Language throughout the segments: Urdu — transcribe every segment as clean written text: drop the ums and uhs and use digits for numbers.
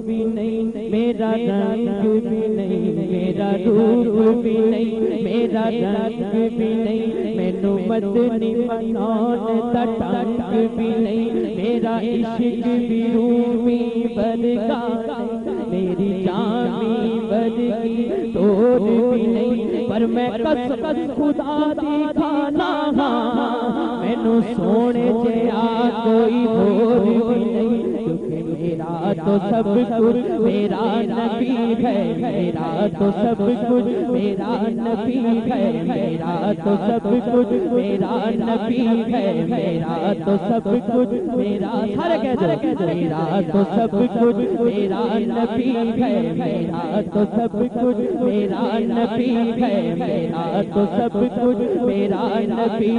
بھی نہیں میرا رنگ بھی نہیں میرا روپ بھی نہیں میرا رنگ بھی نہیں مینوں مدنی مناون دا ٹنگ بھی نہیں میرا عشق بھی رومی برگا میری جامی برگی توڑ بھی نہیں پر میں قسم خدا دی کھانا ہاں مینوں سونے جیا کوئی اور بھی نہیں کیونکہ میرا تو سب کچھ میرا نبی ہے میرا تو سب کچھ میرا نبی ہے میرا تو سب کچھ میرا نبی ہے میرا تو سب کچھ میرا سارے کہتے میرا تو سب کچھ میرا نبی ہے میرا تو سب کچھ میرا نبی ہے میرا تو سب کچھ میرا نبی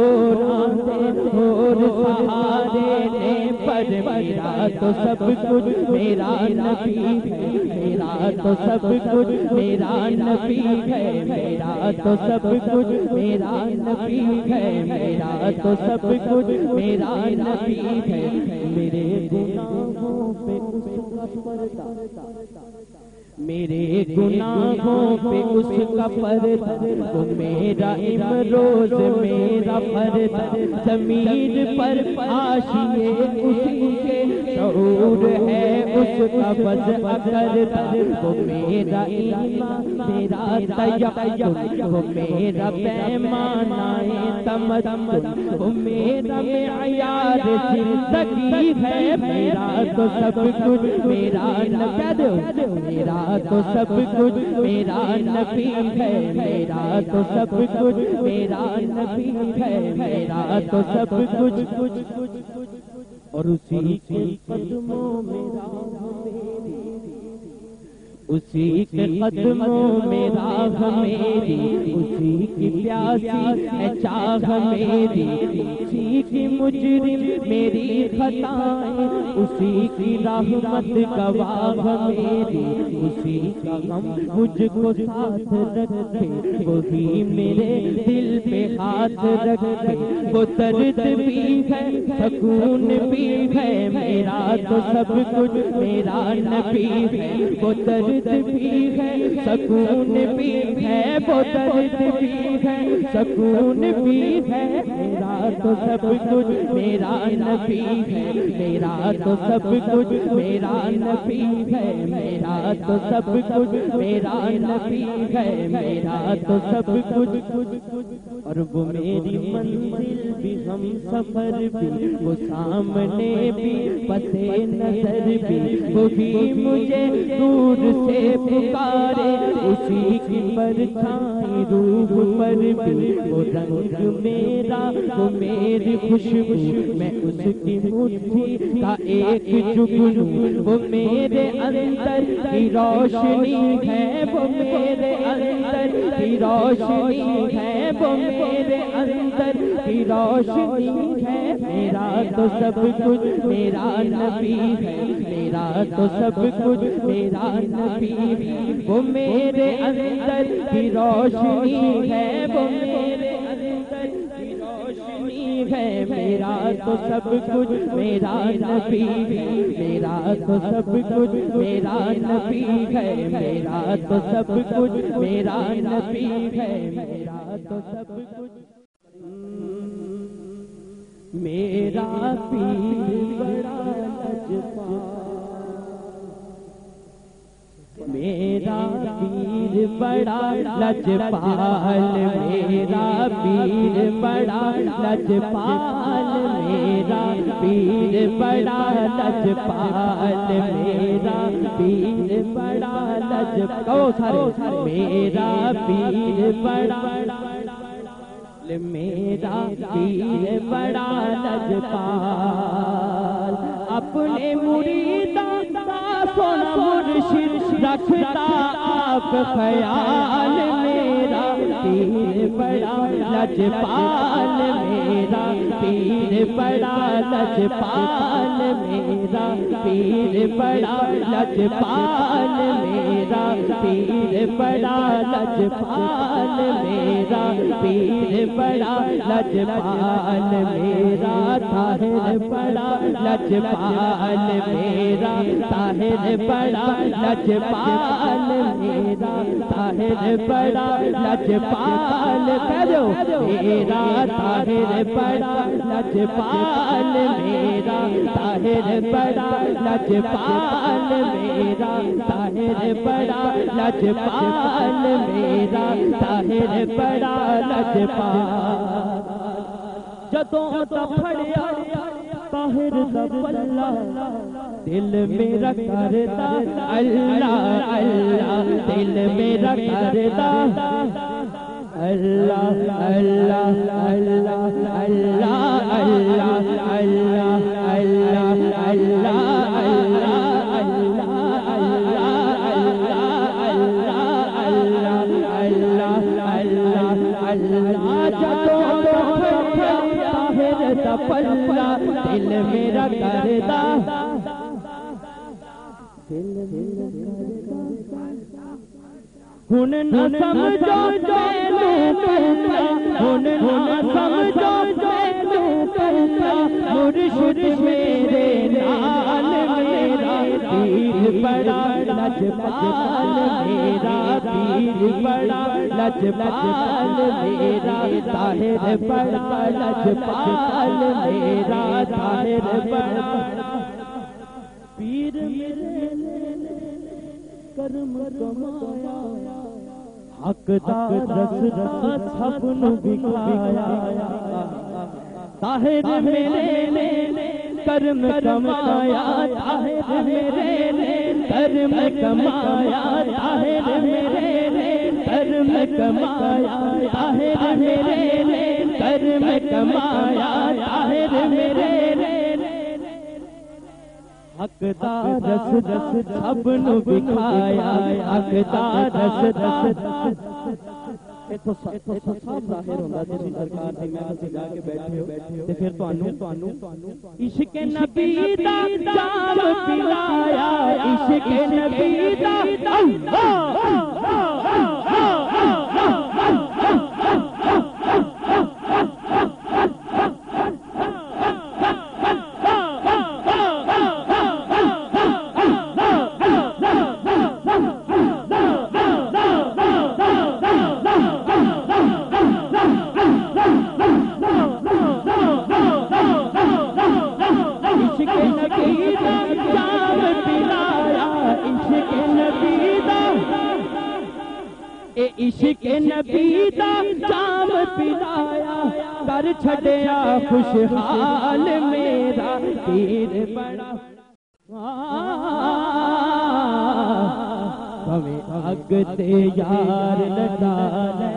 اور سہارے نے پر میرا تو سب کچھ میرا نبی ہے میرا تو سب کچھ میرا نبی ہے میرا تو سب کچھ میرا نبی ہے میرا تو سب کچھ میرا نبی ہے میرے گناہوں پہ اس کا پردہ میرے گناہوں پہ اس کا پردہ وہ میرا امروز میرا پردہ ضمیر پر حاشیے اسی کے شعور ہے اس کا بز کرتا وہ میرا ایمان میرا تیقن وہ میرا پیمانہ تمدن وہ میرا معیار زندگی ہے میرا تو سب کچھ میرا نبی میرا تو سب کچھ میرا نبی ہے میرا تو سب کچھ میرا نبی ہے میرا تو سب کچھ اور اسی کے قدموں میں اسی کے قدموں میں راہ میری اسی کی پیاسی ہے چاہ میری اسی کی مجرم میری خطائیں اسی کی رحمت گواہ میری اسی کا غم مجھ کو ساتھ رکھے وہی میرے دل پہ ہاتھ رکھے وہ درد بھی ہے سکون بھی ہے میرا تو سب کچھ میرا نبی ہے وہ درد بھی ہے سکون بھی ہے وہ درد بھی ہے سکون بھی ہے میرا تو سب کچھ میرا نبی ہے میرا تو سب کچھ میرا نبی ہے میرا تو سب کچھ میرا نبی ہے میرا تو سب کچھ اور وہ میری منزل بھی ہم سفر بھی وہ سامنے بھی پسے نظر بھی وہ بھی مجھے دور سے پکارے اسی کی پرچھائی روح پر بھی وہ رنگ میرا وہ میری خوشبو میں اس کی مٹھی کا ایک جگنو وہ میرے اندر کی روشنی ہے وہ میرے اندر کی روشنی ہے وہ میرے اندر کی روشنی ہے میرا تو سب کچھ میرا نبی ہے میرا تو سب کچھ میرا نبی ہے وہ میرے اندر کی روشنی ہے وہ میرے اندر کی روشنی ہے میرا تو سب کچھ میرا نبی ہے میرا تو سب کچھ میرا نبی ہے میرا تو سب کچھ میرا نبی ہے میرا تو سب کچھ میرا پیر بڑا لجپال میرا پیر بڑا لجپال میرا پیر بڑا لجپال میرا پیر بڑا لجپال میرا پیر بڑا لجپال میرا پیر بڑا میرا پیر بڑا لجپال اپنے مریداں دا سونا مرشد رکھتا آپ خیال میرا پیر بڑا لجپال میرا پیر بڑا لجپال میرا پیر بڑا لجپال میرا پیر بڑا لجپال میرا پیر بڑا لجپال میرا طاہر بڑا لجپال میرا طاہر بڑا لجپال میرا طاہر بڑا لجپال کرو میرا طاہر بڑا لجپال میرا طاہر بڑا لجپال میرا طاہر بڑا لجپال میرا طاہر بڑا لجپال جدوں تکھڑیا طاہر دا پلہ دل میرا کردا اللہ اللہ دل میرا کردا اللہ اللہ اللہ اللہ اللہ اللہ اللہ اللہ پلہ دل میرا کردا ہن نہ سمجھو ہن نہ سمجھو مرشد میرے نال میرا پیر بڑا لجپال میرا پیر بڑا لجپال میرا طاہر بڑا لجپال میرا طاہر بڑا پیر میرے کرم کمایا حق دا رس رس سب نو بکھایا طاہر میرے نے کرم کمایا طاہر میرے نے کرم کمایا طاہر میرے نے کرم کمایا طاہر میرے نے کرم کمایا طاہر میرے نے حق دا رس رس سب نو بکھایا حق دا رس رس ایتھوں سب ظاہر ہوندا تسی سرکار دی محفل تے جا کے بیٹھے ہو تے پھر تانوں عشق نبی دا جام پلایا عشق نبی دا اللہ عشق نبی دا جام پلایا کر چھڈیا خوشحال میرا پیر بڑا بھویں اگ تے یار لگا لے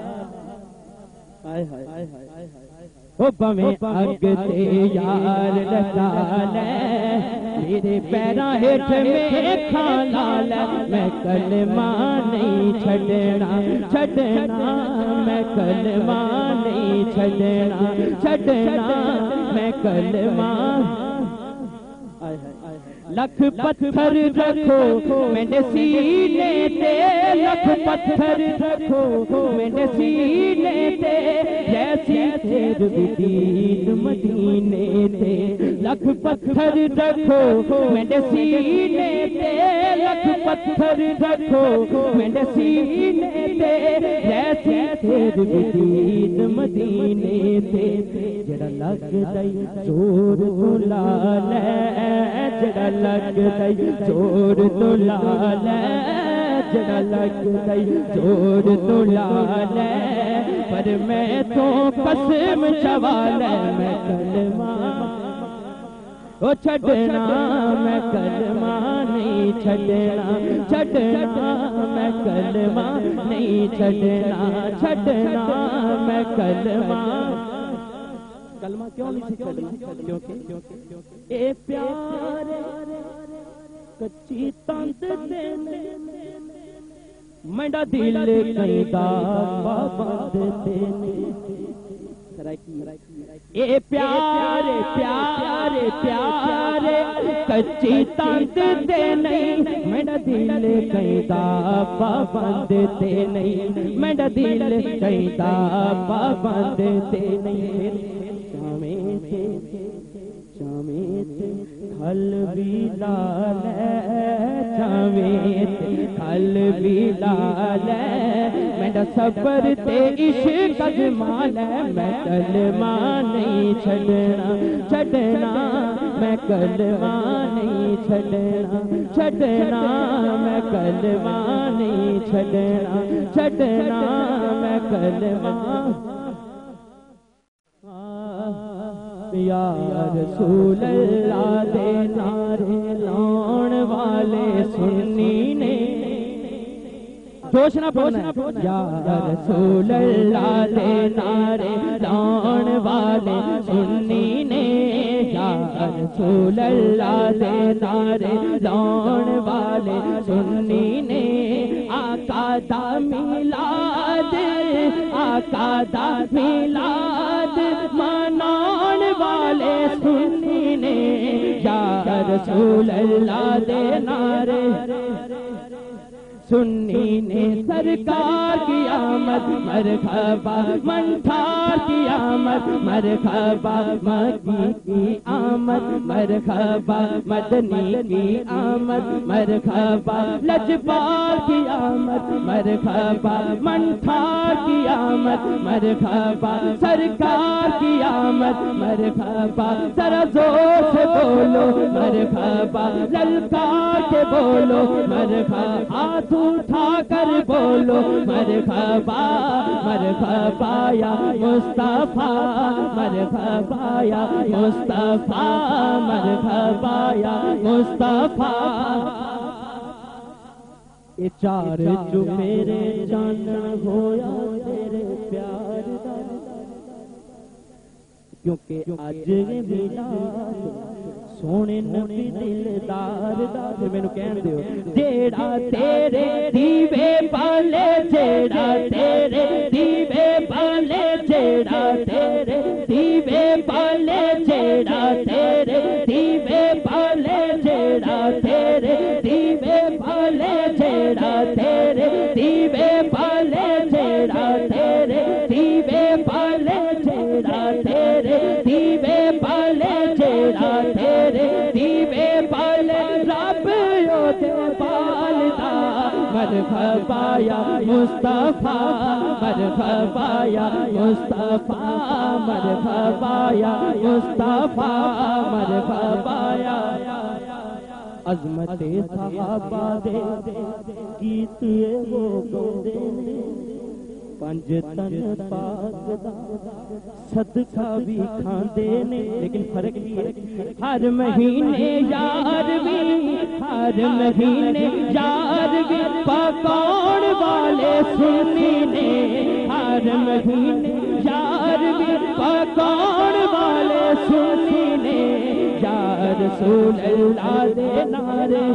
او بھویں اگ تے یار لگا لے میرے پیراں ہیٹھ میں کھانا لے میں کلمہ نہیں چھڈنا چھڈنا میں کلمہ نہیں چھڈنا چھڈنا میں کلمہ لکھ پتھر رکھو میرے سینے تے لکھ پتھر رکھو میرے سینے تے جیسی تیر دین مدینے تے لکھ پتھر رکھو میرے سینے تے لکھ پتھر رکھو میرے سینے تے جیسی تیر دین مدینے تے جڑا لگدا زور تو لا لے جڑا لگدا زور تو لا لے جڑا لگدا زور تو لا لے پر میں تو قسم چوا لے میں کلمہ او چھڈنا میں کلمہ نہیں چھڈنا چھڈنا میں کلمہ نہیں چھڈنا چھڈنا میں کلمہ کلمہ کیوں نہیں چھڈنا کیونکہ اے پیار کچی تند دینے میرا دل کئی دا پابند دینے اے پیارے پیارے پیارے کچی تند دے نہیں میرا دل کئی دا پابند دے نہیں میرا دل کئی دا پابند دے نہیں شامیں تے حل بھی لال شامیں تے حل بھی لال میرا صبر تے عشق اجمال ہے میں کلمہ نہیں چھڑنا چھڑنا میں کلمہ نہیں چھڑنا چھڑنا میں کلمہ نہیں چھڑنا چھڑنا میں کلمہ یا رسول اللہ دے نعرے لاؤن والے سنی نے جوش نہ پڑھنا یا رسول اللہ دے نعرے لاؤن والے سنی نے یا رسول اللہ دے نعرے لاؤن والے سنی نے آقا دا میلاد آقا دا میلاد مناؤن والے سنی نے یا رسول اللہ دے نعرے سنی نے سرکار کی آمد مرحبا منٹھار کی آمد مرحبا مکی کی آمد مرحبا مدنی کی آمد مرحبا لجپال کی آمد مرحبا منٹھار کی آمد مرحبا سرکار کی آمد مرحبا ذرا زور سے بولو مرحبا للکار کے بولو مرحبا ہاتھ اٹھا کر بولو مرحبا مرحبا یا مصطفیٰ مرحبا یا مصطفیٰ مرحبا یا مصطفیٰ یہ چار جو میرے جان ہویا تیرے پیار دا کیونکہ اج میلاد سونے نبی دلدار دا پھر مینوں کہن دیو جیڑا تیرے دیوے پالے جیڑا تیرے دیوے پالے جیڑا تیرے دیوے پالے جیڑا تیرے دیوے پالے جیڑا تیرے دیوے پالے جیڑا تیرے دیوے پالے جیڑا تیرے دیوے پالے جیڑا تیرے دیوے پالے جیڑا تیرے دیوے پالے رب اوتے پالدا مرحبا یا مصطفیٰ مرحبا یا مصطفیٰ مرحبا یا مصطفیٰ مرحبا یا عظمت صحابہ دے گیت وہ گاؤندے نے پنج تن پاک دا صدقہ بھی کھاندے نے لیکن فرق یہ ہے ہر مہینے یارویں ہر مہینے یارویں پکاؤن والے سنی نے ہر مہینے یارویں پکاؤن والے سنی نے یا رسول اللہ دے نعرے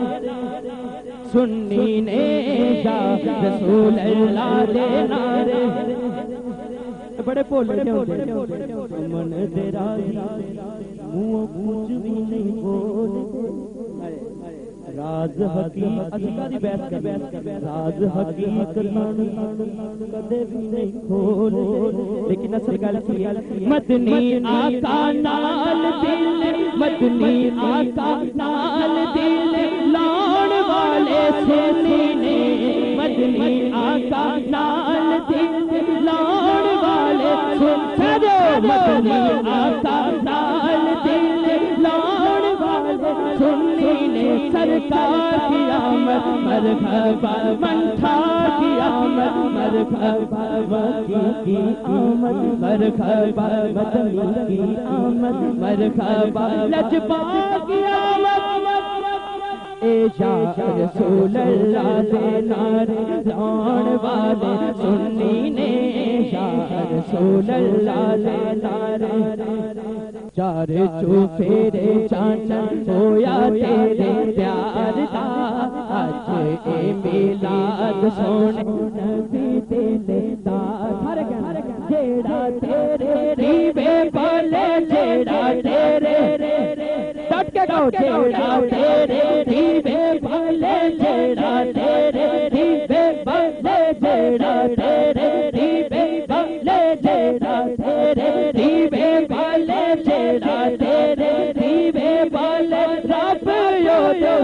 سنی نے یا رسول اللہ دے نعرے بڑے بولے من دے راضی منہ کچھ بھی نہیں بولتے راز حقیقت دی بحث کر راز حقیقت کدے بھی نہیں کھولے لیکن اصل گل کی مدنی آقا نال دل مدنی آقا نال دل لاؤن والے سنی نے مدنی آقا نال دل لاؤن والے سنی مدنی آقا نال دل لاؤن والے سنی نے سرکار کی آمد مرحبا منٹھار کی آمد مرحبا وکی کی آمد مرحبا مدنی کی آمد مرحبا لجپال کی آمد یا رسول اللہ دے نعرے لاؤن والے سنی نے یا رسول اللہ دے نعرے چار چوفیرے چاچن ہویا تیرے پیار دا اج اے میلاد سونے نبی دے دا جیڑا تیرے دیوے پالے جیڑا تیرے ڈٹ کے گاؤ جیڑا تیرے دیوے پالے جیڑا تیرے دیوے پالے جیڑا تیرے دیوے پالے جیڑا تیرے دیوے پالے جیڑا تیرے دیوے پالے رب یو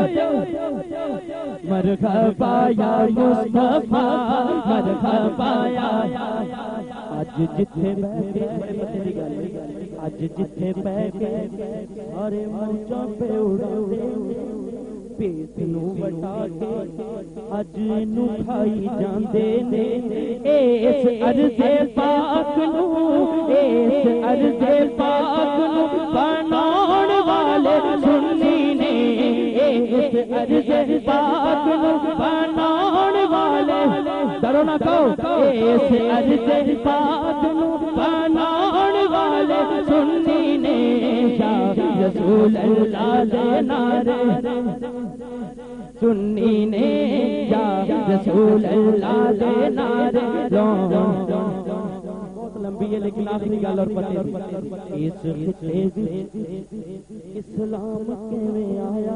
مرحبا یا مصطفیٰ مرحبا یا اج جتھے بیٹھے اج جتھے بیٹھے سارے موجاں پہ اڑاندے پیت نو وٹا کے اج نو کھائی جاندے نے اس عرض پاک نو اس عرض پاک نو بناون والے سنی نے اس عرض پاک نو بناون والے ڈرو نہ کہو اس عرض پاک نو بناون والے سنی نے یا رسول اللہ دے نعرے سنی نے یا رسول اللہ دے نعرے بہت لمبی ہے لیکن آخری گل اور پتے اس خطے اسلام کیویں آیا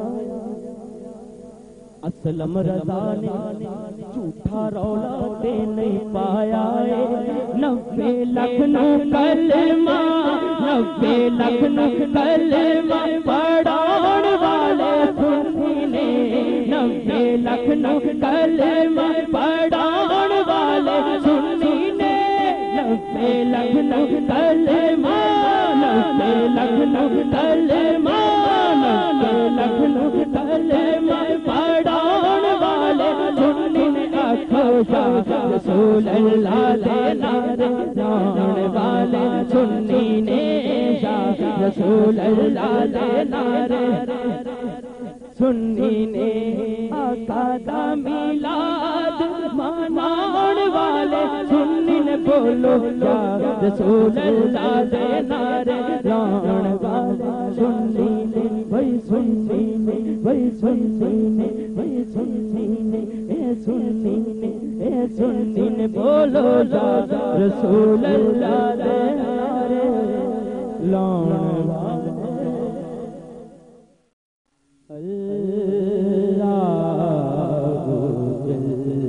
اسلم رضا نے جھوٹا رولا تے نہیں پایا 90 لاکھ نو کلمہ 90 لاکھ نو کلمہ پڑھاون والے سنی نے 90 لاکھ نو کلمہ پڑھاون والے سنی نے 90 لاکھ نو کلمہ 90 لاکھ نو کلمہ 90 لاکھ نو کلمہ پڑھاون والے سنی نے آکھو یا رسول اللہ دے نعرے لاؤن والے سنی نے یا رسول اللہ دے نعرے سنی نے آقا دا میلاد مناون والے سنی نے بولو یا رسول اللہ دے نعرے لاؤن والے سنی نے بھائی سنی نے بھائی سنی نے بھائی سنی نے اے سنی نے اے سنی نے بولو یا رسول اللہ دے نعرے لاؤن والے اللہ جل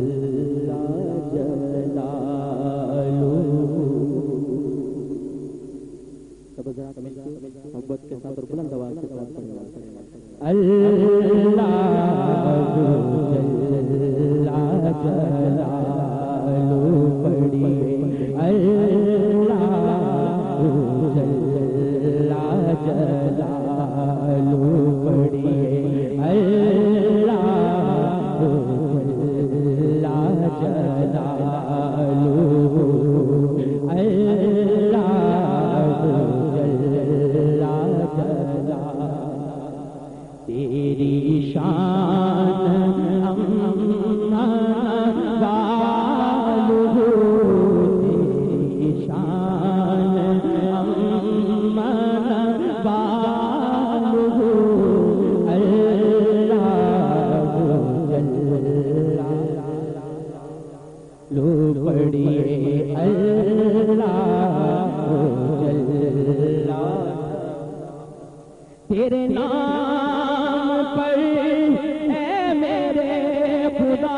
جلالہ سب ذرا محبت کے ساتھ اور بلند آواز کے ساتھ اللہ جل جلالہ پڑھیے اللہ جل جلالہ پڑھیے اللہ جل جلالہ اللہ جل تیری شان والو تیری شان والو اللہ لو پڑھیے اللہ جل تیرے نام پر اے میرے خدا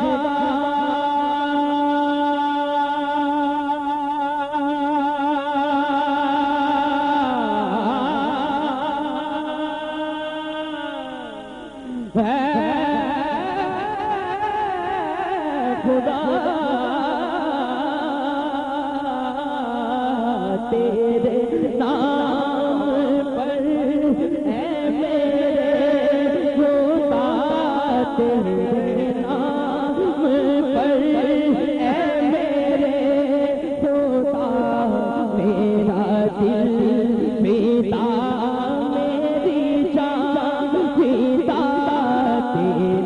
خدا تیرے نام پر اے میرے خدا تیرے نام پر اے میرے خدا میرا دل پیتا میری جان پیتا تیرے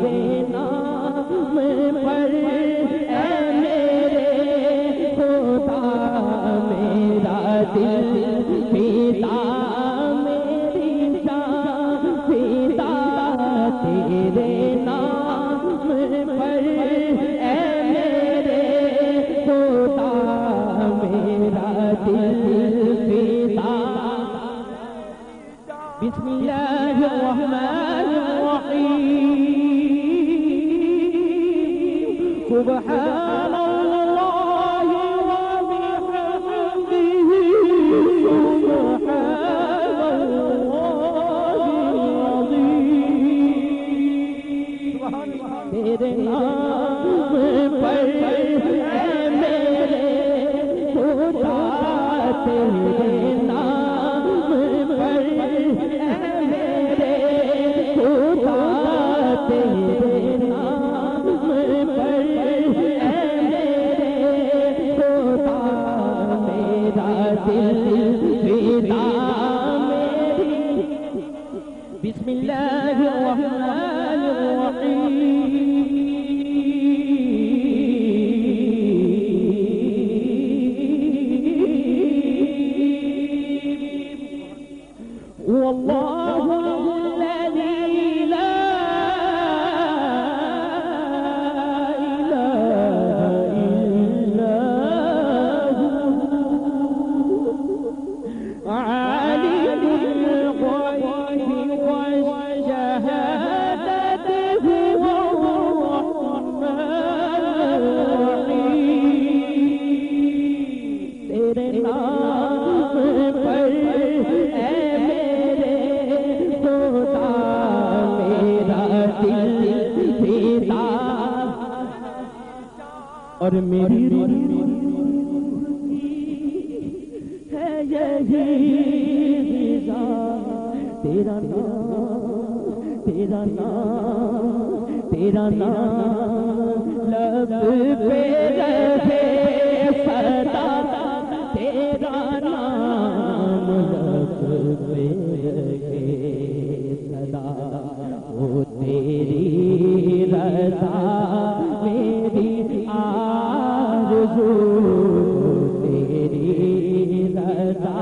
سبحان اللہ وبحمدہ سبحان اللہ العظیم تیرے نام پر اے میرے خدا تیرے نام پر اے میرے خدا تیرے نام پر اے میرے خدا میرا دل فدا میری بسم اللہ الرحمن الرحیم واللہ الذی لا الہ الا هو عالم الغیب والشہادۃ هو الرحمن الرحیم تیرے نام پر اے میرے خدا میرا دل فدا اور میری ہے یہی رضا تیرا نام تیرا نام تیرا نام لب پہ رہے سدا تیرا نام لب پہ رہے سدا وہ تیری رضا میری آرزو تیری رضا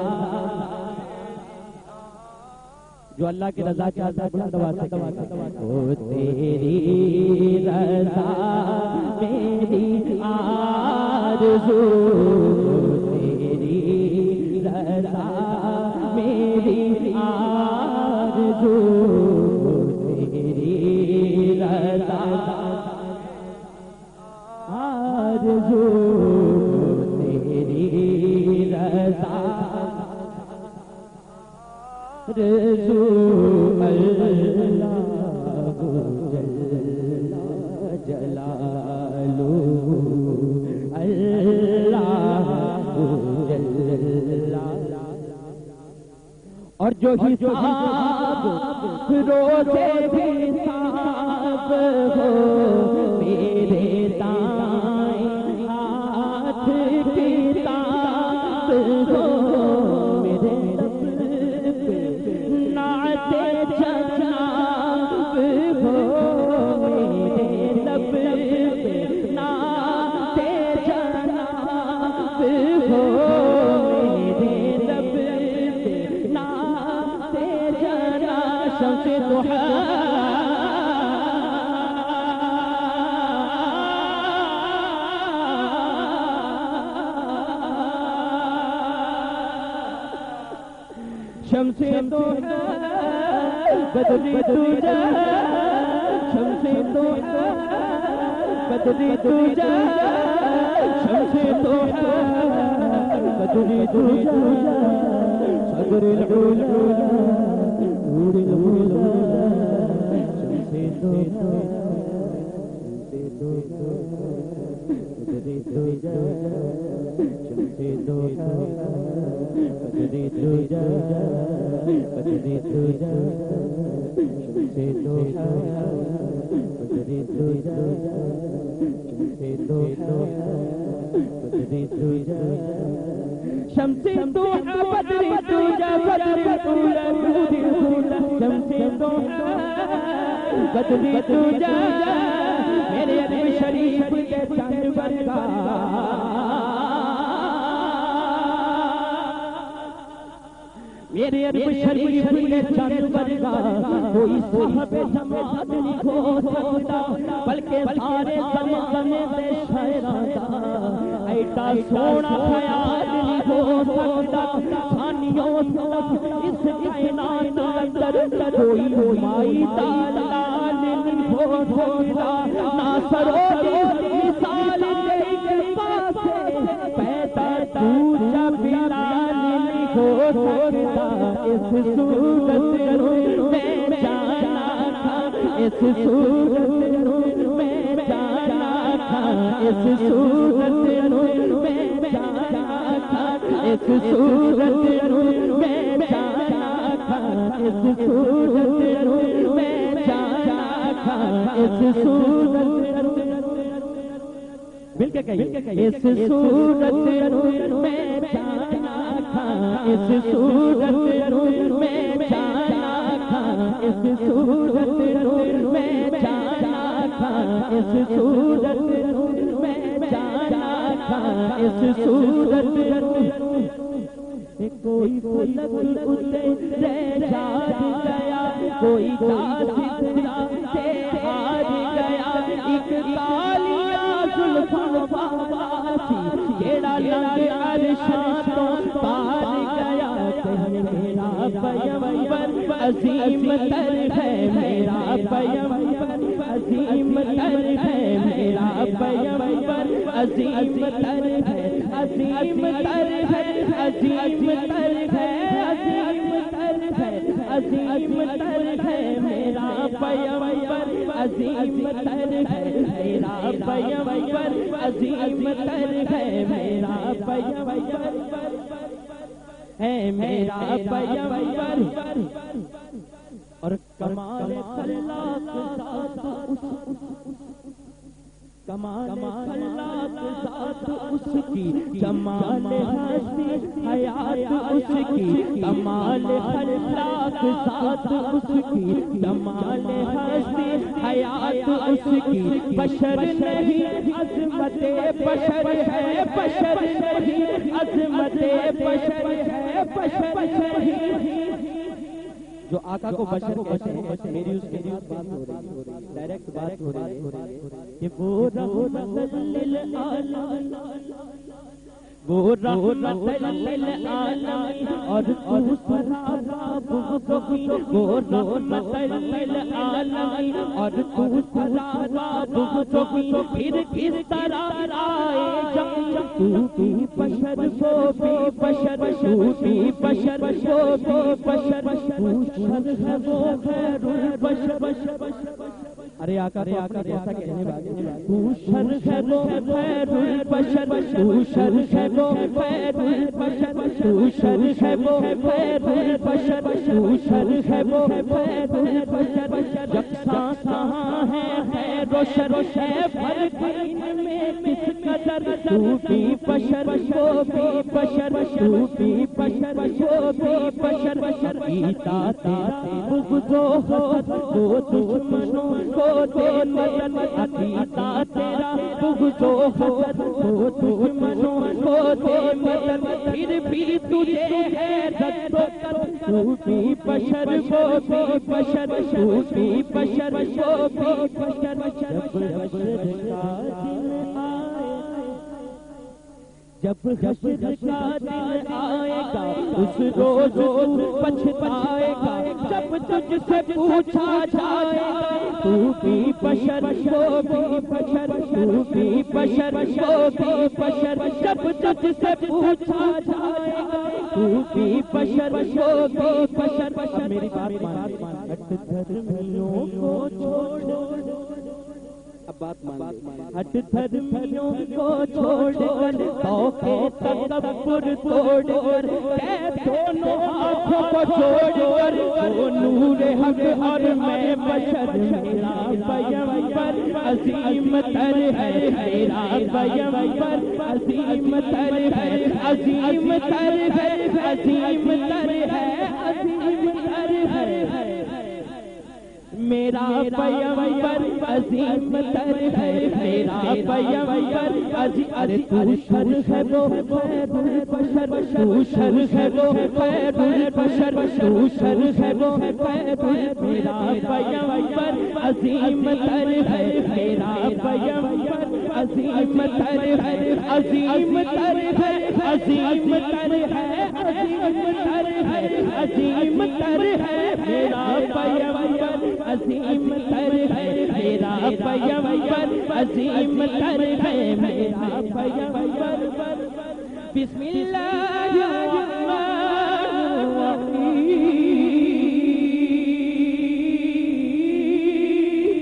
جو اللہ کی رضا چاہتا ہے بلند آواز سے وہ تیری رضا میری آرزو تیری رضا میری آرزو تیری رضا آرزو تیری رضا رضو اللہ جل جلالہ اللہ جل اور جو حساب روزے حساب ہو میرے دائیں ہاتھ کتاب ہو میرے نعت جناب ہو میرے لب نعت جناب ہو میرے لب نعت جناب شمس ضحیٰ شمس ضحیٰ بدری تجا شمس ضحیٰ بدری تجا شمس ضحیٰ بدری تجا صدر العلا نور الهدى شمس ضحیٰ بدری تجا شمس ضحیٰ بدری تجا بدری تجا شمس ضحیٰ بدری تجا شمس ضحیٰ بدری تجا شمس ضحیٰ بدری تجا بدری تجا شمس ضحیٰ بدری تجا میرے علی شریف کے چاند برکا میرے عرب شریف کے چاند برکا کوئی صاحب جماعت نہیں ہو سکتا بلکہ سارے زمانے دے شاعراں دا ایڈا سونا خیال نہیں ہو سکتا ثانیوں تک اس کائنات اندر کوئی مائی دا لال نہیں ہو سکتا نہ سرو صورت نور میں جانا تھا، اس صورت نور میں جانا تھا، اس صورت نور میں جانا تھا، اس صورت نور میں جانا تھا، اس صورت مل کے کہیے، اس صورت نور میں جانا تھا، اس صورت نور میں جانا تھا، اس صورت نور میں جانا تھا، اس صورت نور میں جانا تھا، اس صورت کوئی فلک اترے جاگ گیا، کوئی ستارہ سے ہار گیا، ایک کالیاں زلفاں والا سی جیڑا لنگ عرشاں تو پار گیا، کہیں میرا پیغمبر عظیم تر ہے، میرا پیغمبر عظیم تر ہے، میرا پیغمبر عظیم تر ہے، عظیم تر ہے، عظیم تر ہے، عظیم تر ہے، عظیم تر ہے، میرا پیغمبر عظیم تر ہے، میرا پیغمبر عظیم تر ہے، میرا پیغمبر ہے، میرا پیغمبر اور کمال خلاق ذات کمال خلاق ذات اس کی، جمال ہستی حیات اس کی، کمال خلاق ذات اس کی، جمال ہستی حیات اس کی، بشر نہیں عظمت بشر ہے، بشر نہیں عظمت بشر ہے، بشر نہیں جو آقا کو بشر کہتے ہیں، میری اس کے ساتھ بات ہو رہی ہے، ڈائریکٹ بات ہو رہی ہے کہ وہ رحمت للعالمین، وہ رحمت للعالمین اور دوسرا بابی، وہ رحمت للعالمین اور دوسرا بابی، پھر کس طرح آئے جب تو بھی بشر وہ بھی بشر، تو بھی بشر وہ بھی بشر، بشر ہے وہ خیر البشر، ارے آقا جیسا کہنے والے، تو شر ہے وہ خیر البشر، تو شر ہے وہ خیر البشر، تو شر ہے وہ خیر البشر، تو شر ہے وہ خیر البشر، یکساں کہاں ہے خیر و شر ہے، فرق ان میں کس قدر، تو بھی بشر وہ بھی بشر، تو بھی بشر وہ بھی بشر، عقیدہ تیرا بغض و حسد وہ دشمنوں کو دے مدد، عقیدہ تیرا بغض و حسد وہ دشمنوں کو دے مدد، پھر بھی تجھے ہے رد و قت، تو بھی بشر وہ بھی بشر، تو بھی بشر وہ بھی بشر، جب حشر کا دن آئے گا اس روز پچھتائے گا، جب تجھ سے پوچھا جائے گا تو بھی بشر وہ بھی بشر، تو بھی بشر وہ بھی بشر، جب تجھ سے پوچھا جائے گا تو بھی بشر وہ بھی بشر، میری بات مان، ہٹ دھرمیوں کو چھوڑ، اب بات مان، ہٹ دھرمیوں کو چھوڑ کر توقع تکبر توڑ کر، دونوں آنکھوں کو چھوڑ کر، وہ نور حق اور میں بشر، میرا پیغمبر عظیم تر ہے، میرا پیغمبر عظیم تر ہے، عظیم تر ہے، عظیم تر ہے، عظیم تر ہے، میرا پیغمبر عظیم تر ہے، میرا پیغمبر عظیم، ارے تو شر ہے وہ خیر البشر، تو شر ہے وہ خیر البشر، تو شر ہے وہ خیر، میرا پیغمبر عظیم تر ہے، میرا پیغمبر عظیم تر ہے، عظیم تر ہے، عظیم تر ہے، عظیم تر ہے، عظیم تر ہے، میرا پیغمبر عظیم تر ہے، میرا پیغمبر عظیم تر ہے، میرا پیغمبر، بسم اللہ الرحمن الرحیم،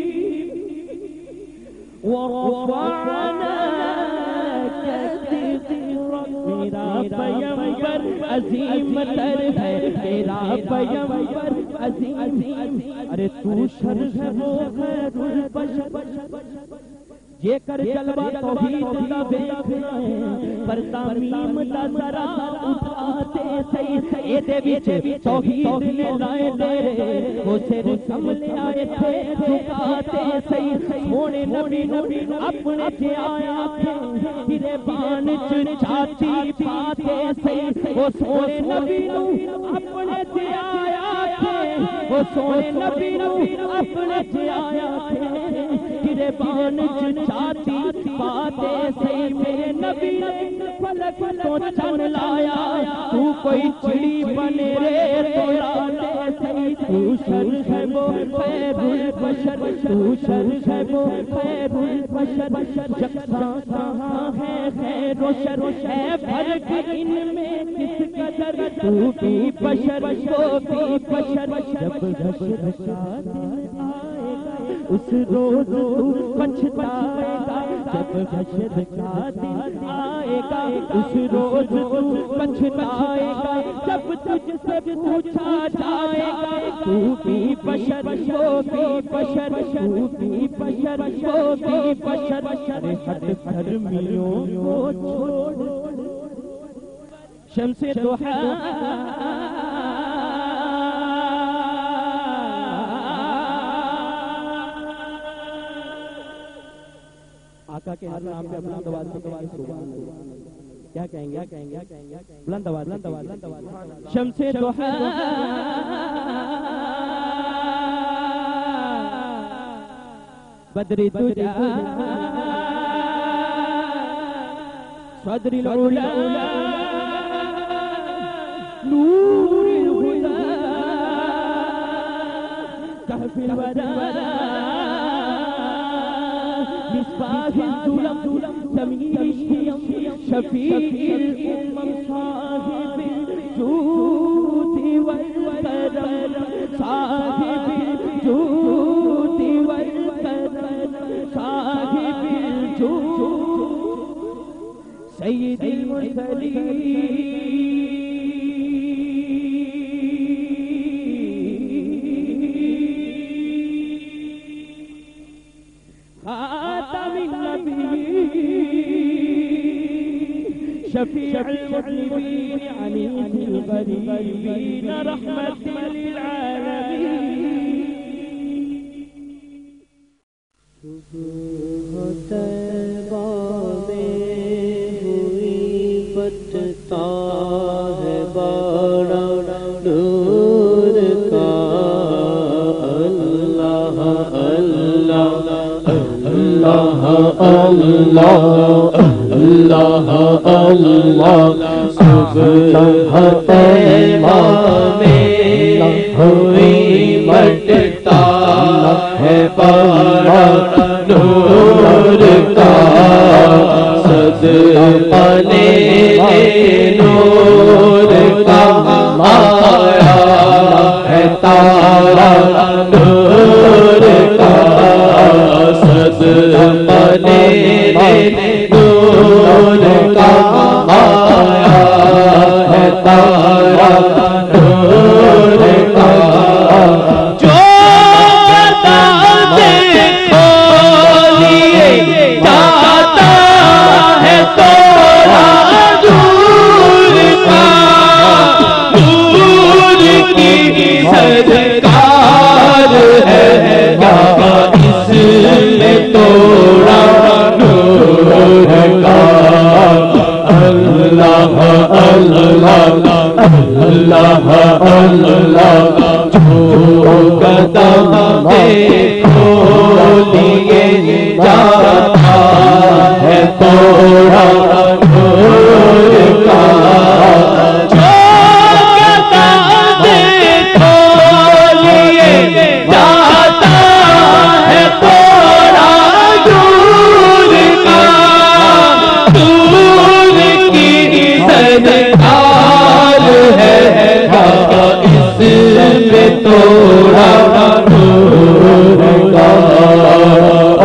میرا پیغمبر عظیم تر ہے، میرا پیغمبر عظیم. ارے تو شر ہے وہ خیر البشر، یہ کر جلوہ توحید دا ویکھنا ہے، پر تعمیم دا ذرا اٹھاتے صحیح. اے دے وچ توحید نے لائے ڈیرے، وہ سر سملے آئے تھے جھکاتے صحیح. سونے نبی اپنے جے آیا تھے تیرے بان چ چاچی پاتے صحیح. وہ سونے نبی اپنے جے آیا تھے، وہ سونے نبی اپنے جے آیا تھے تیرے بان چ چاچی پاتے صحیح. میرے نبی نے فلک تو چن لایا، تو کوئی چڑی بنے رے تو لاتے صحیح. تو شر ہے وہ خیر البشر، تو شر ہے وہ خیر البشر. یکساں کہاں ہے خیر و شر، ہے فرق ان میں کس قدر. تو بھی بشر وہ بھی بشر. جب حشر کا دن آئے گا اس روز تو پچھتائے گا. جب حشر کا دن آئے گا اس روز تو پچھتائے گا. جب تجھ سے پوچھا جائے گا تو بھی بشر وہ بھی بشر، تو بھی بشر وہ بھی بشر. ہٹ حرمیوں کو چھوڑ شمس ضحیٰ آقا کے ہر نام پہ بلند آواز سے سبحان اللہ. کیا کہیں گے بلند آواز شمس ضحیٰ بدر دجا صدر العلا نور الهدى كهف الورى مصباح الظلم سمير الشيم شفيع الأمم صاحب الجود والكرم صاحب الجود والكرم صاحب الجود سيد المرسلين خاتم النبيين شفيع المذنبين عنيف الغريبين رحمة للعالمين. اللہ اللہ اللہ صبح طیبہ میں ہوئی بٹتا ہے پارا نور کا صدقہ لینے نور کا آیا ہے تارا نور کا صدقہ لینے نور کا آیا ہے تارا نور کا جو بتاتے کھولیے جاتا ہے تورا نور کا نور کی سرکار ہے اس میں تورا نور کا اللہ اللہ اللہ اللہ جو قدم کھولیے جاتا ہے تورا نور کا جو قدم کھولیے جاتا ہے تورا نور کا نور کی سرکار ہے اس میں تورا نور کا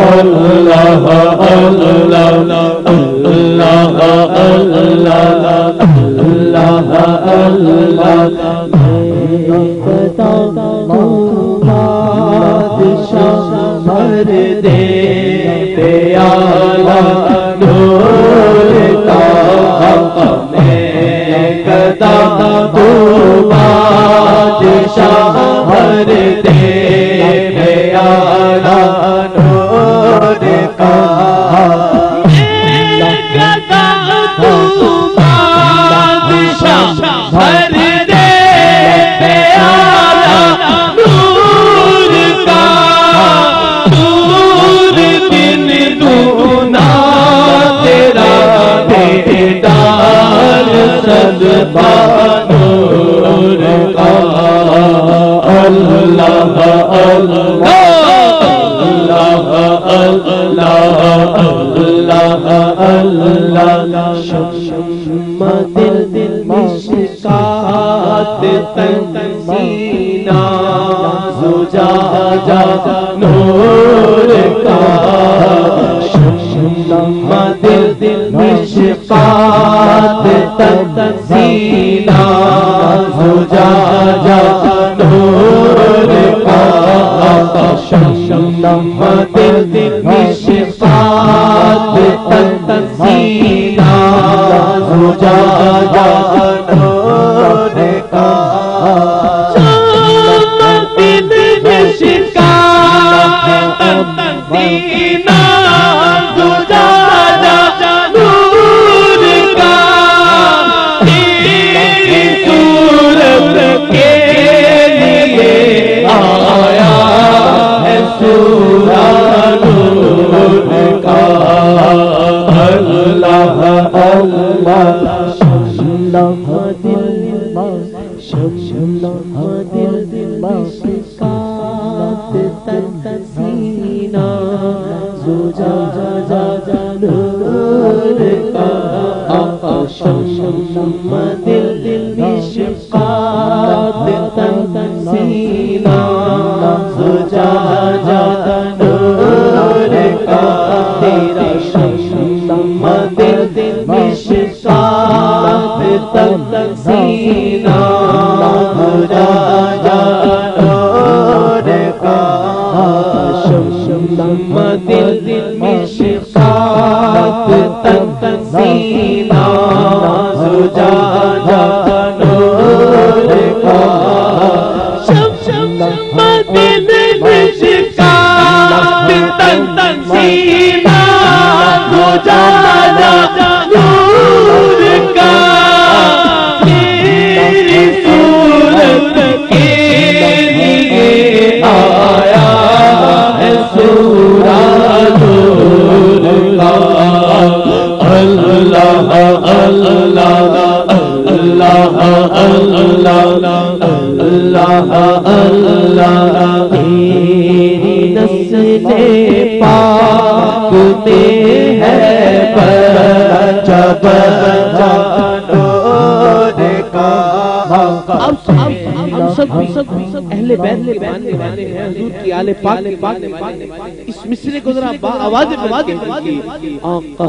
اہل بیت کے ماننے والے ہیں، حضور کی آل پاک کے ماننے والے ہیں۔ اس مصرے کو ذرا آواز دیکھیے۔ آقا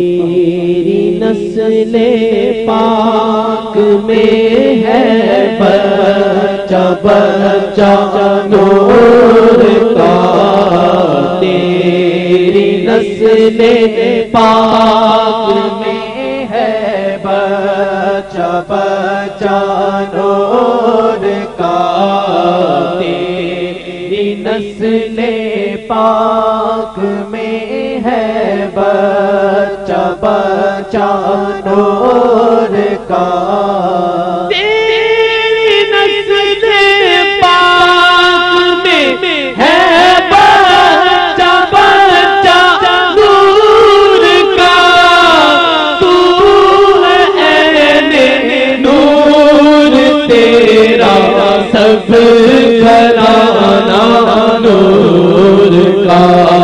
تیری نسل پاک میں ہے بچہ بچہ نور کا، تیری نسل پاک میں ہے بچہ بچہ نور کا، تیری نسل پاک میں ہے بچہ بچہ نور کا، تیری نسل پاک میں ہے بچہ بچہ نور کا، تو ہے عین نور تیرا سب گھرانہ نور کا،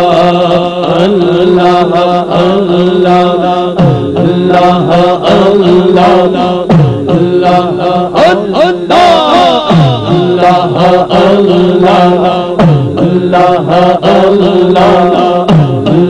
اللہ اللہ اللہ اللہ اللہ اللہ اللہ اللہ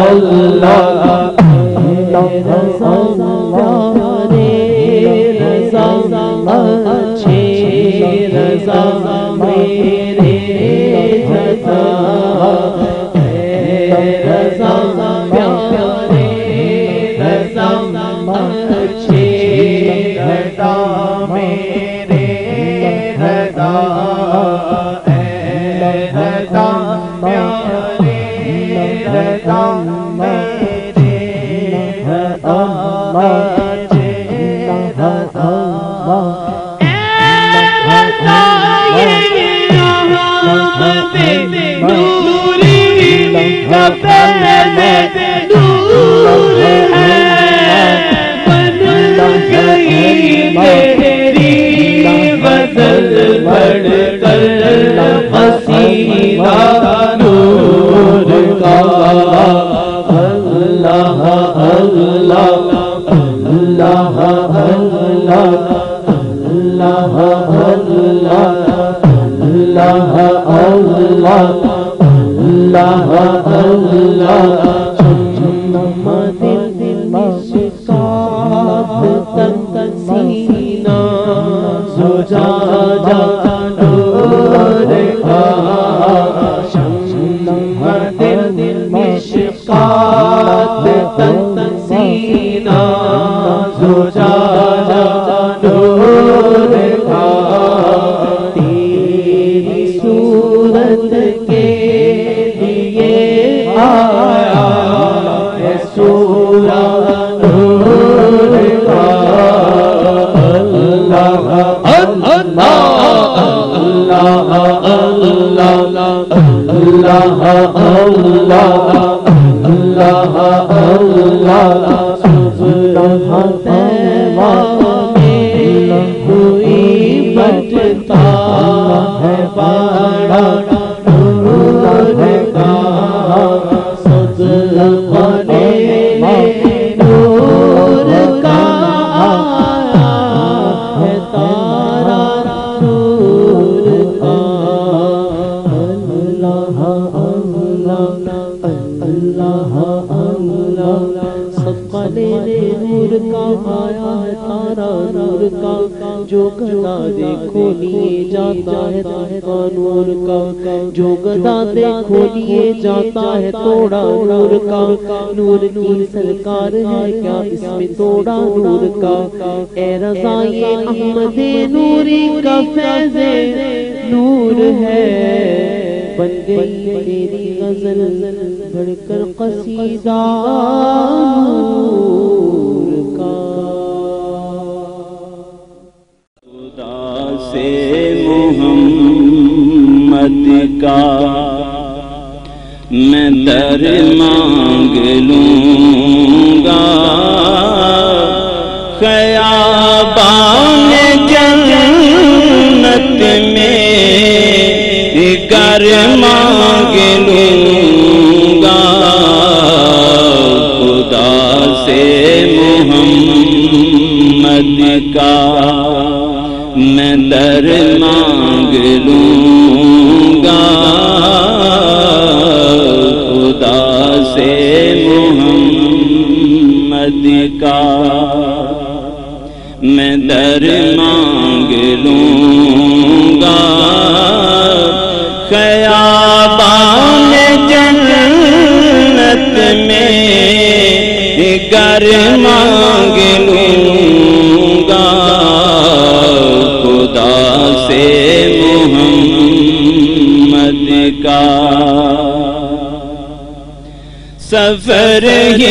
سفر ہی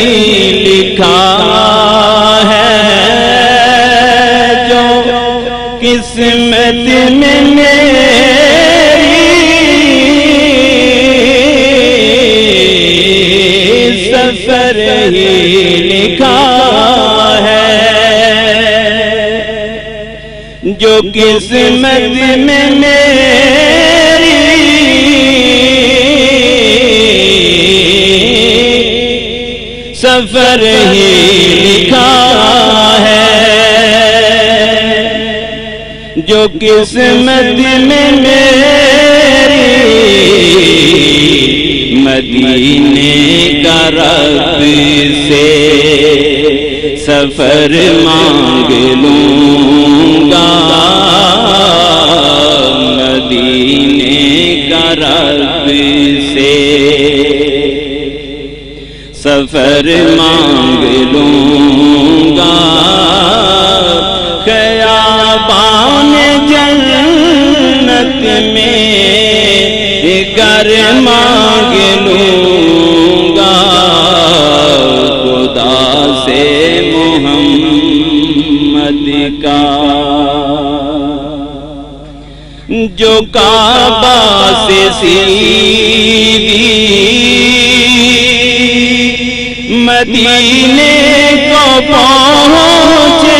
لکھا ہے جو قسمت میں میری، سفر ہی لکھا ہے جو قسمت میں میری، سفر ہی لکھا ہے جو قسمت میں میری، مدینے کا رب سے سفر مانگ لوں گا، مدینے کا رب سے سفر مانگ لوں گا، خیابان جنت میں گھر مانگ لوں گا، خدا سے محمد کا جو کعبہ سے سیدھی مدینے کو پہنچے،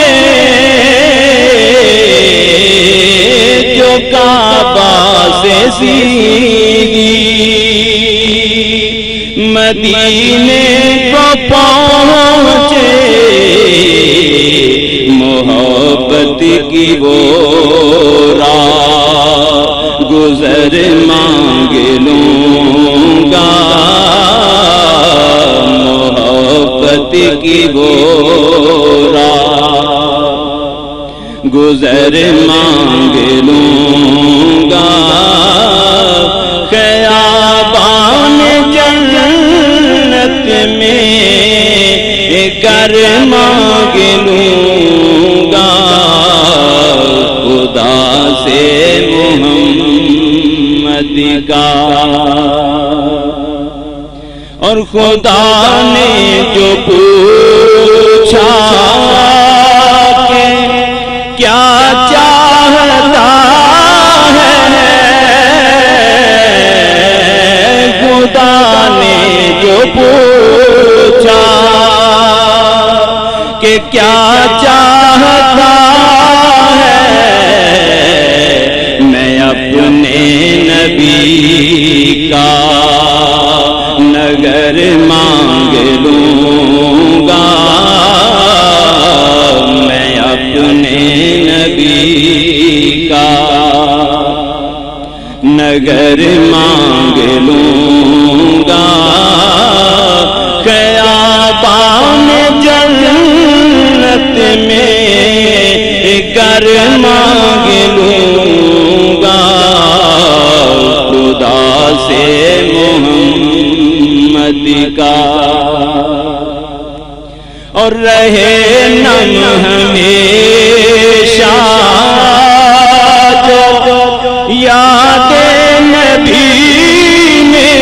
جو کعبہ سے سیدھی مدینے کو پہنچے، محبت کی وہ راہ گزر مانگ لوں گا، محبت کی وہ راہ گزر مانگ لوں گا، خیابان جنت میں گھر مانگ لوں گا، خدا سے محمد کا۔ اور خدا نے جو پوچھا کہ کیا چاہتا ہے، خدا نے جو پوچھا کہ کیا چاہتا ہے، میں اپنے نبی کا نگر مانگ لوں گا، میں اپنے نبی کا نگر مانگ لوں گا، خیابان جنت میں گھر مانگ لوں گا، خدا سے محمد کا۔ اور رہے نم ہمیشہ جو یاد نبی میں،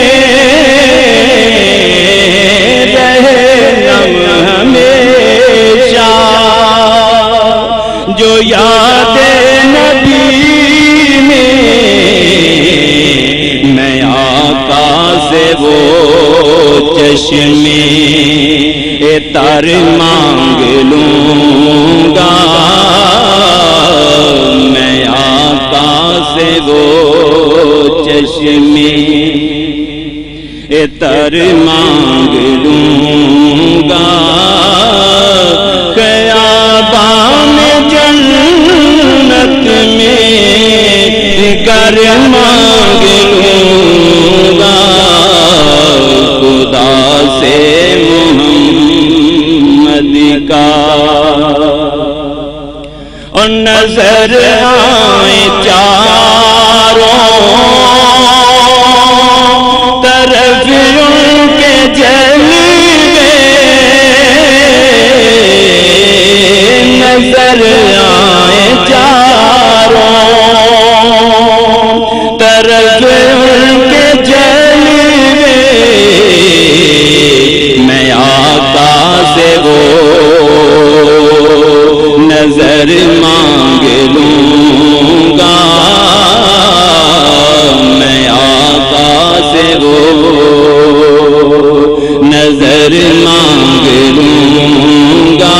رہے نم ہمیشہ جو یاد نبی میں، میں آقا سے وہ چشمے تر مانگ لوں گا، میں آقا سے وہ چشمے تر مانگ لوں گا، خیابان جنت میں گھر مانگ لوں گا، خدا سے محمد کا۔ اور نظر آئے چاروں طرف ان کے جلوے، نظر آئے چاروں طرف ان کے جلوے، میں آقا سے وہ نظر مانگ لوں گا، میں آقا سے وہ نظر مانگ لوں گا،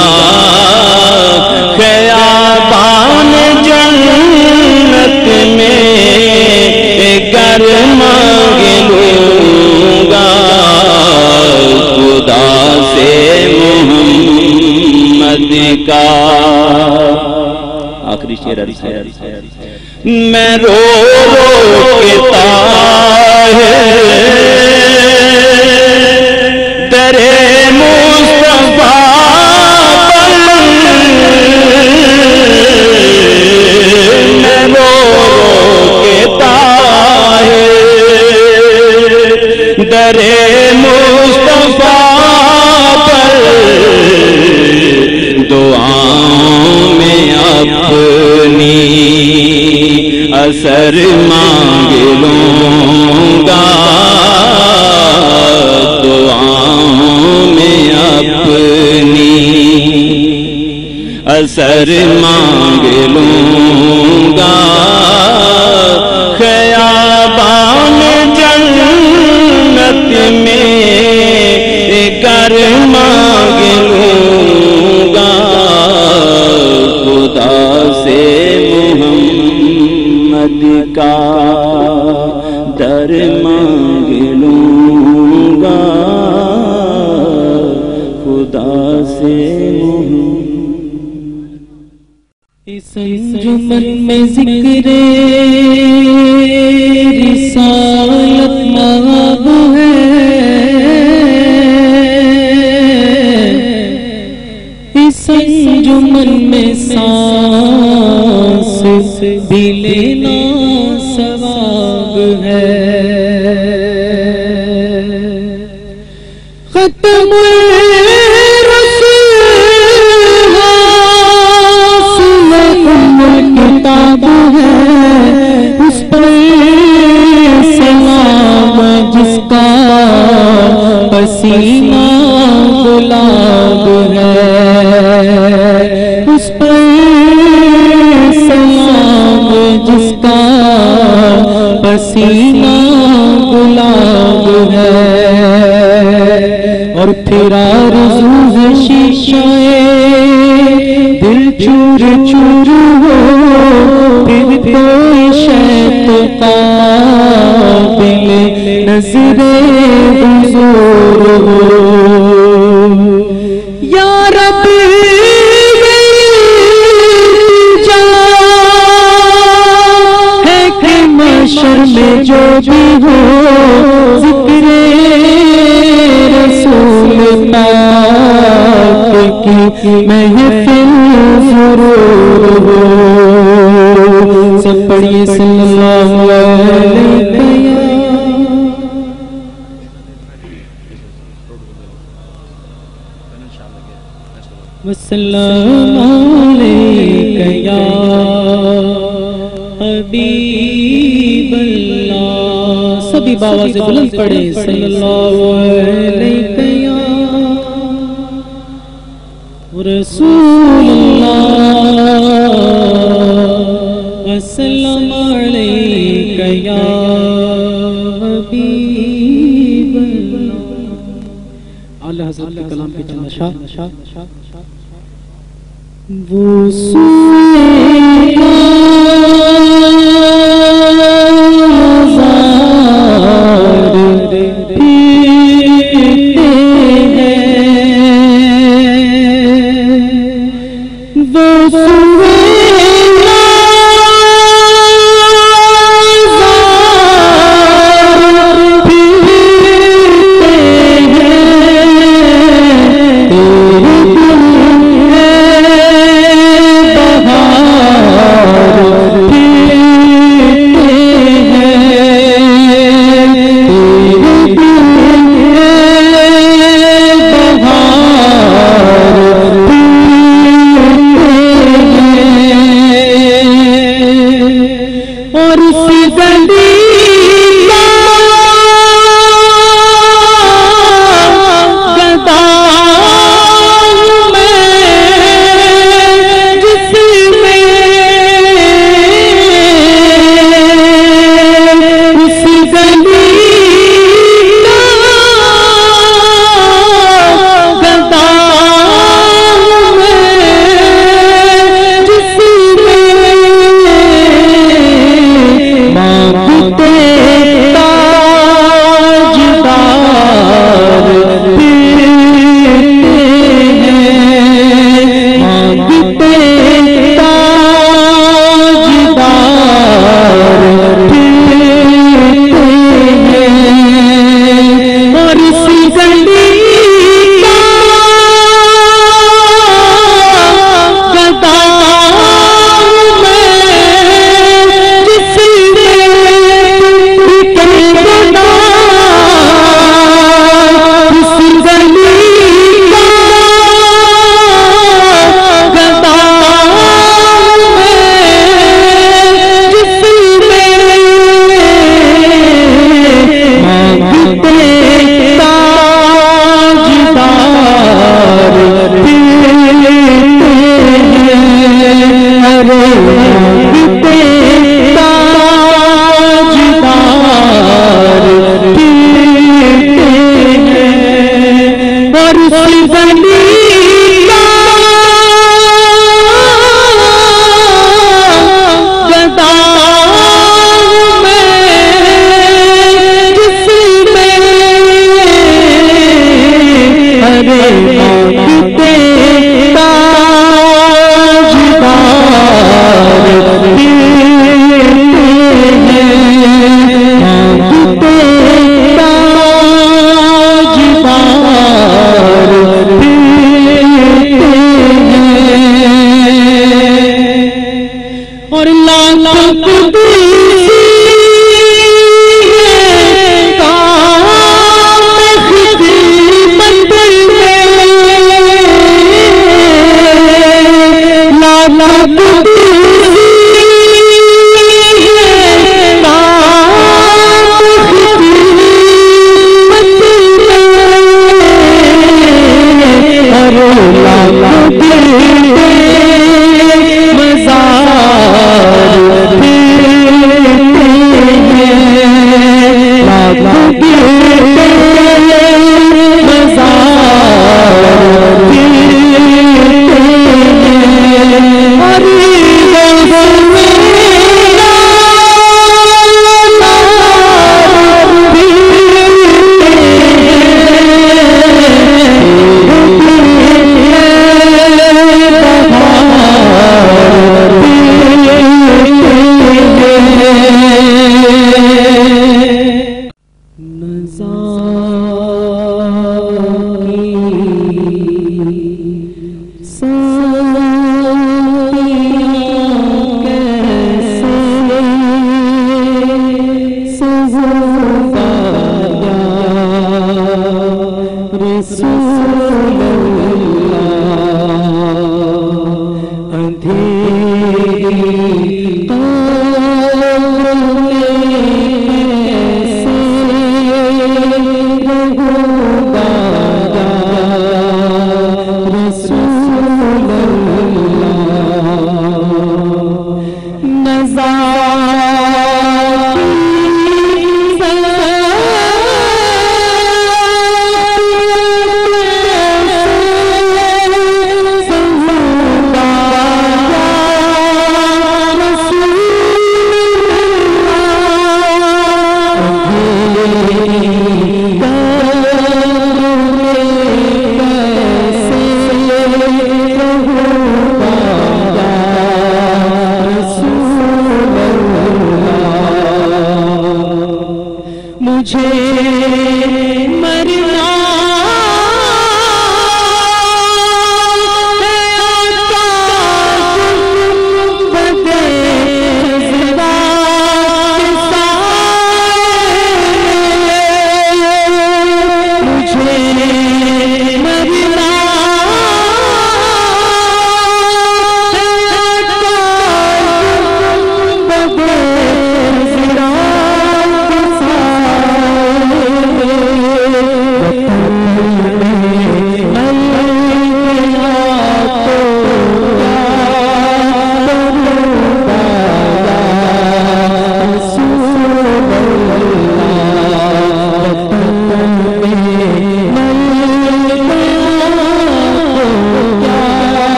خیابان جنت میں گھر مانگ لوں گا، خدا سے محمد کا۔ آخری شعر میں رو رو کے طاہر درے مصطفیٰ پر دعاؤں میں اپنی اثر مانگ لوں گا، دعاؤں میں اپنی اثر مانگ لوں گا، خیابان جنت میں گھر مانگ لوں گا، خدا سے محمد کا در مانگ لوں گا، خدا سے اس انجمن میں ذکر رسالت ماب ہے، اس انجمن میں سانس بھی لینا ثواب ہے، ختم کتاب ہے، اس پر سلام جس کا پسینہ گلاب ہے، اس پر سلام جس کا پسینہ گلاب ہے، اور پھر آرزو ہے شیشہ دل چور چور ہو، پھر کوئی شیط قابل نظر حضور ہو، یا رب جا ہے کہ محشر میں جو بھی ہو، ذکر رسول پاک کی محفل ضرور ہو، سب پڑھیے صلی اللہ علیہ وسلم علیکہ یا حبیب اللہ، سبھی باواز بلند پڑھے صلی اللہ علیہ یا رسول اللہ، وسلم علیکہ یا حبیب اللہ۔ اعلی حضرت کے کلام پہ چلنا شاہ وہ سوئے گازار پیتے ہیں، وہ سوئے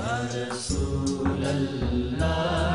رسول اللہ